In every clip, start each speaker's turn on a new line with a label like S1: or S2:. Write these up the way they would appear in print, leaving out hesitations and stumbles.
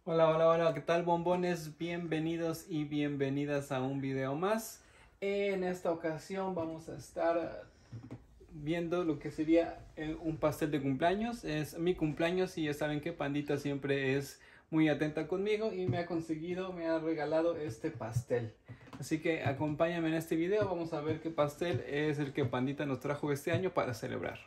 S1: Hola, hola, hola, ¿qué tal, bombones? Bienvenidos y bienvenidas a un video más. En esta ocasión vamos a estar viendo lo que sería un pastel de cumpleaños. Es mi cumpleaños y ya saben que Pandita siempre es muy atenta conmigo y me ha regalado este pastel. Así que acompáñame en este video, vamos a ver qué pastel es el que Pandita nos trajo este año para celebrar.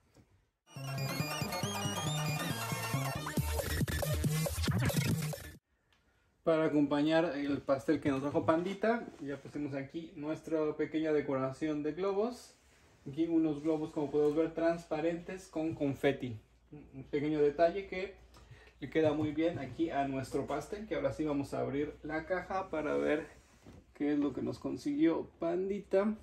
S1: Para acompañar el pastel que nos trajo Pandita, ya pusimos aquí nuestra pequeña decoración de globos. Aquí unos globos, como podemos ver, transparentes con confeti. Un pequeño detalle que le queda muy bien aquí a nuestro pastel, que ahora sí vamos a abrir la caja para ver qué es lo que nos consiguió Pandita.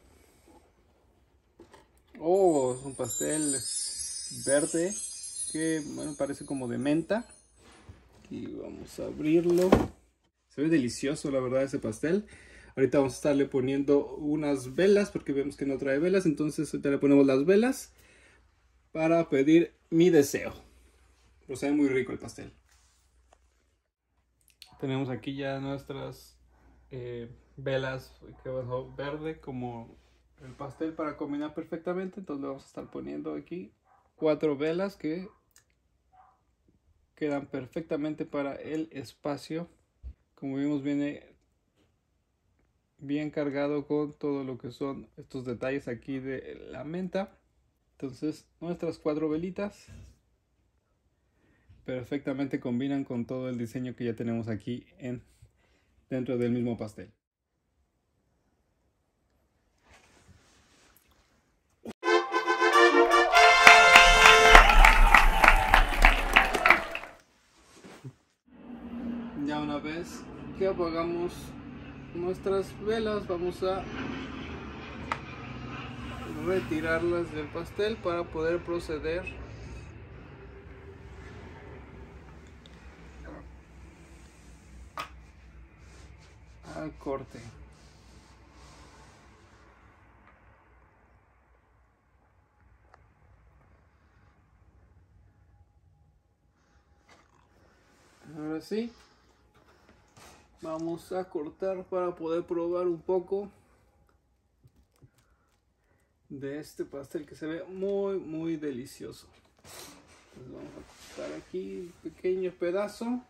S1: Oh, es un pastel verde que, bueno, parece como de menta. Y vamos a abrirlo. Se ve delicioso, la verdad, ese pastel. Ahorita vamos a estarle poniendo unas velas porque vemos que no trae velas. Entonces ahorita le ponemos las velas para pedir mi deseo. Pero se ve muy rico el pastel. Tenemos aquí ya nuestras velas que van verde como el pastel para combinar perfectamente. Entonces le vamos a estar poniendo aquí 4 velas que quedan perfectamente para el espacio. Como vimos, viene bien cargado con todo lo que son estos detalles aquí de la menta. Entonces nuestras 4 velitas perfectamente combinan con todo el diseño que ya tenemos aquí dentro del mismo pastel. Ya una vez que apagamos nuestras velas, vamos a retirarlas del pastel para poder proceder al corte. Ahora sí, vamos a cortar para poder probar un poco de este pastel que se ve muy delicioso. Entonces vamos a cortar aquí un pequeño pedazo.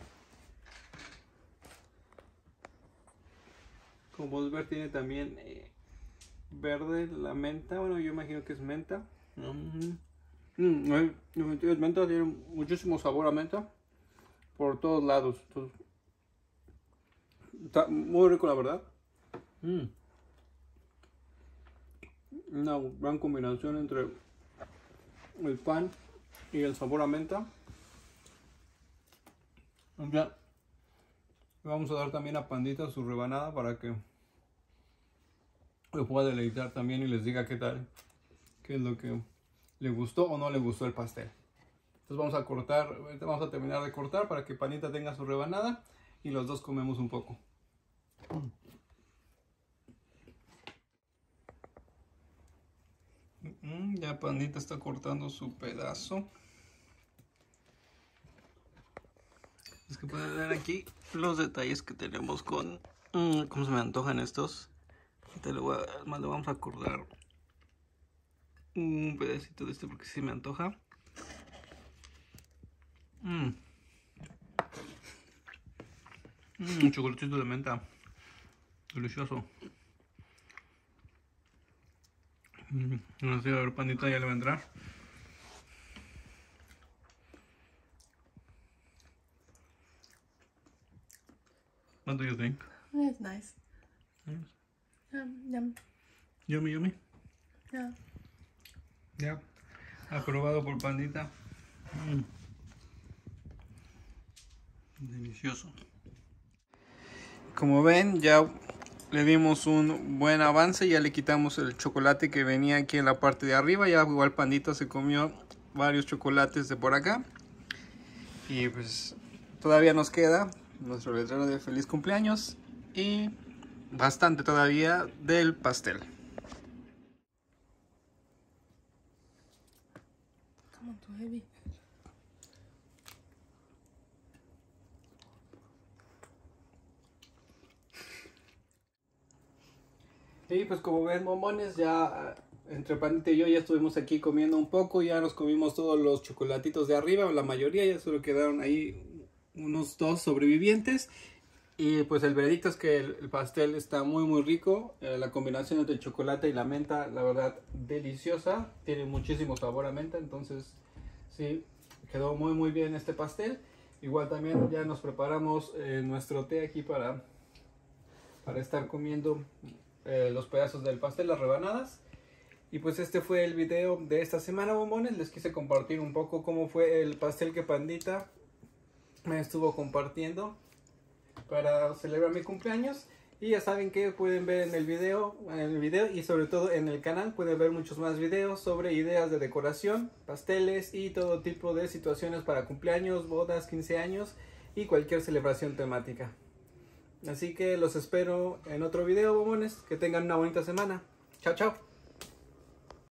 S1: Como podemos ver, tiene también verde la menta. Bueno, yo imagino que es menta. Es menta, tiene muchísimo sabor a menta por todos lados. Entonces, está muy rico, la verdad. Una gran combinación entre el pan y el sabor a menta. Ya vamos a dar también a Pandita su rebanada para que lo pueda deleitar también y les diga qué tal, qué es lo que le gustó o no le gustó el pastel. Entonces vamos a cortar, vamos a terminar de cortar para que Pandita tenga su rebanada y los dos comemos un poco. Ya Pandita está cortando su pedazo. Es que pueden ver aquí los detalles que tenemos con cómo se me antojan estos. Le vamos a cortar un pedacito de este porque sí me antoja. Un chocolatito de menta. Delicioso. No sé, a ver, Pandita ya le va a entrar. What do you think?
S2: It's nice.
S1: Yes.
S2: Yum.
S1: Yummy, yummy.
S2: Yeah.
S1: Ya. Aprobado por Pandita. Delicioso. Como ven, ya le dimos un buen avance. Ya le quitamos el chocolate que venía aquí en la parte de arriba. Ya igual Pandita se comió varios chocolates de por acá. Y pues todavía nos queda nuestro letrero de feliz cumpleaños y bastante todavía del pastel.
S2: Come on, too heavy.
S1: Sí, pues como ven, bombones, ya entre Pandita y yo ya estuvimos aquí comiendo un poco, ya nos comimos todos los chocolatitos de arriba, la mayoría, ya solo quedaron ahí unos 2 sobrevivientes. Y pues el veredicto es que el pastel está muy rico, la combinación entre el chocolate y la menta, la verdad, deliciosa, tiene muchísimo sabor a menta, entonces sí, quedó muy bien este pastel. Igual también ya nos preparamos nuestro té aquí para estar comiendo los pedazos del pastel, las rebanadas. Y pues este fue el video de esta semana, bombones. Les quise compartir un poco cómo fue el pastel que Pandita me estuvo compartiendo para celebrar mi cumpleaños. Y ya saben que pueden ver en el video y sobre todo en el canal pueden ver muchos más videos sobre ideas de decoración, pasteles y todo tipo de situaciones para cumpleaños, bodas, 15 años y cualquier celebración temática. Así que los espero en otro video, bombones. Que tengan una bonita semana. Chao, chao.